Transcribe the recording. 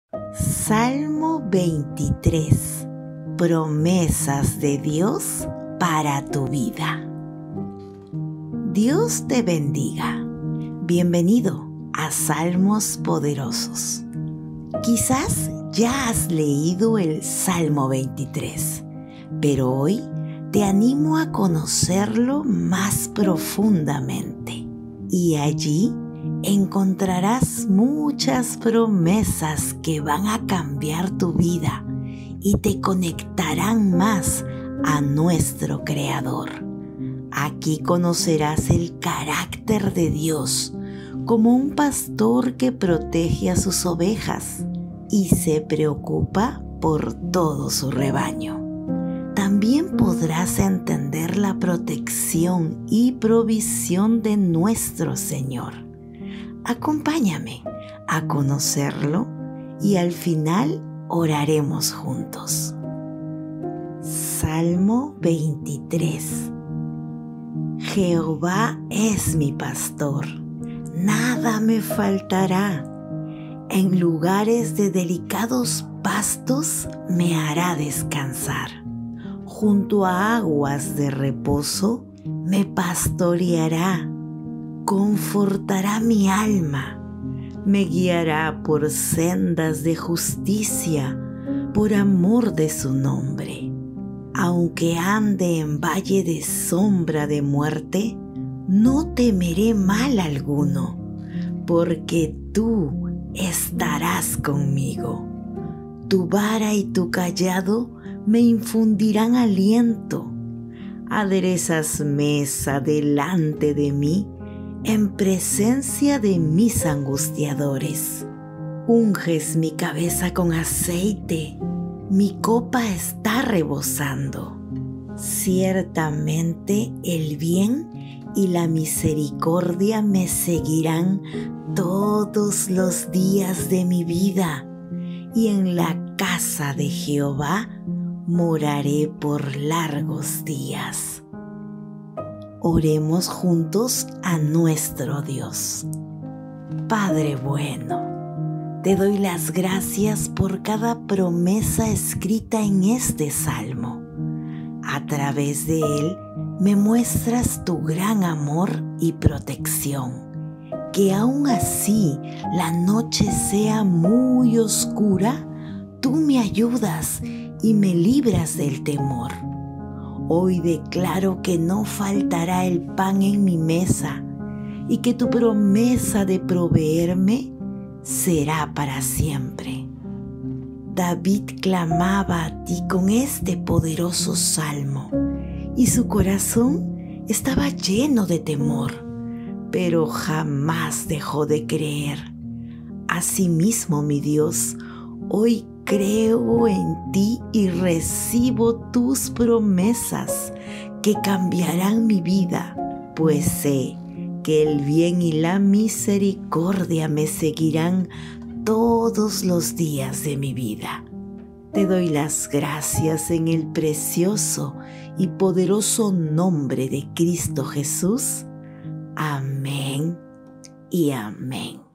Salmo 23. Promesas de Dios para tu vida. Dios te bendiga. Bienvenido a Salmos Poderosos. Quizás ya has leído el Salmo 23, pero hoy te animo a conocerlo más profundamente. Y allí encontrarás muchas promesas que van a cambiar tu vida y te conectarán más a nuestro Creador. Aquí conocerás el carácter de Dios como un pastor que protege a sus ovejas y se preocupa por todo su rebaño. También podrás entender la protección y provisión de nuestro Señor. Acompáñame a conocerlo y al final oraremos juntos. Salmo 23. Jehová es mi pastor, nada me faltará. En lugares de delicados pastos me hará descansar. Junto a aguas de reposo me pastoreará. Confortará mi alma, me guiará por sendas de justicia, por amor de su nombre. Aunque ande en valle de sombra de muerte, no temeré mal alguno, porque tú estarás conmigo. Tu vara y tu cayado me infundirán aliento. Aderezas mesa delante de mí, en presencia de mis angustiadores. Unges mi cabeza con aceite, mi copa está rebosando. Ciertamente el bien y la misericordia me seguirán todos los días de mi vida, y en la casa de Jehová moraré por largos días. Oremos juntos a nuestro Dios. Padre bueno, te doy las gracias por cada promesa escrita en este salmo. A través de él me muestras tu gran amor y protección. Que aun así la noche sea muy oscura, tú me ayudas y me libras del temor. Hoy declaro que no faltará el pan en mi mesa y que tu promesa de proveerme será para siempre. David clamaba a ti con este poderoso salmo y su corazón estaba lleno de temor, pero jamás dejó de creer. Asimismo, mi Dios, hoy creo en ti y recibo tus promesas que cambiarán mi vida, pues sé que el bien y la misericordia me seguirán todos los días de mi vida. Te doy las gracias en el precioso y poderoso nombre de Cristo Jesús. Amén y amén.